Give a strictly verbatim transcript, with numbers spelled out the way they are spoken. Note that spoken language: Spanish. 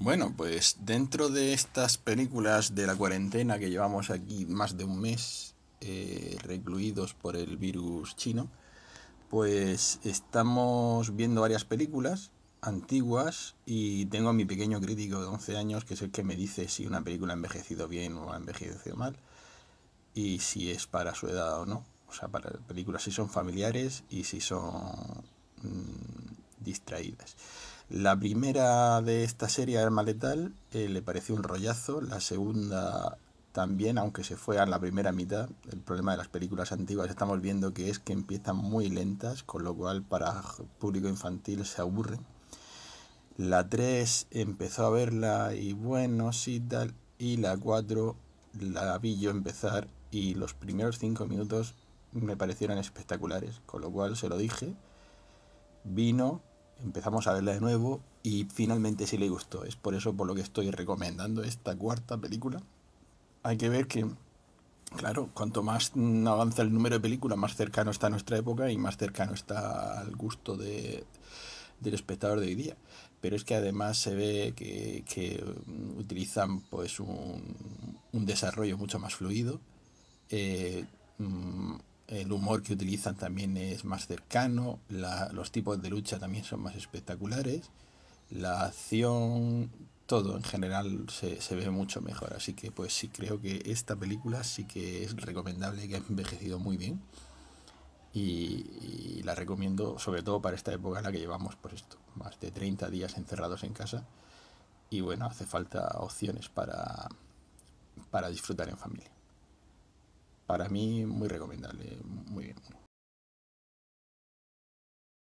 Bueno, pues dentro de estas películas de la cuarentena que llevamos aquí más de un mes eh, recluidos por el virus chino, pues estamos viendo varias películas antiguas y tengo a mi pequeño crítico de once años que es el que me dice si una película ha envejecido bien o ha envejecido mal y si es para su edad o no. O sea, para películas si son familiares y si son mmm, distraídas. La primera de esta serie, Arma Letal, eh, le pareció un rollazo. La segunda también, aunque se fue a la primera mitad. El problema de las películas antiguas estamos viendo que es que empiezan muy lentas, con lo cual para público infantil se aburren. La tres empezó a verla y bueno, sí, tal. Y la cuatro la vi yo empezar y los primeros cinco minutos me parecieron espectaculares, con lo cual se lo dije. Vino, empezamos a verla de nuevo y finalmente sí le gustó. Es por eso por lo que estoy recomendando esta cuarta película. Hay que ver que, claro, cuanto más avanza el número de películas, más cercano está a nuestra época y más cercano está al gusto de, del espectador de hoy día. Pero es que además se ve que, que utilizan pues un, un desarrollo mucho más fluido. Eh, mm, el humor que utilizan también es más cercano, la, los tipos de lucha también son más espectaculares, la acción, todo en general se, se ve mucho mejor. Así que pues sí creo que esta película sí que es recomendable, que ha envejecido muy bien y, y la recomiendo sobre todo para esta época en la que llevamos pues esto, más de treinta días encerrados en casa y bueno, hace falta opciones para, para disfrutar en familia. Para mí muy recomendable, muy bien.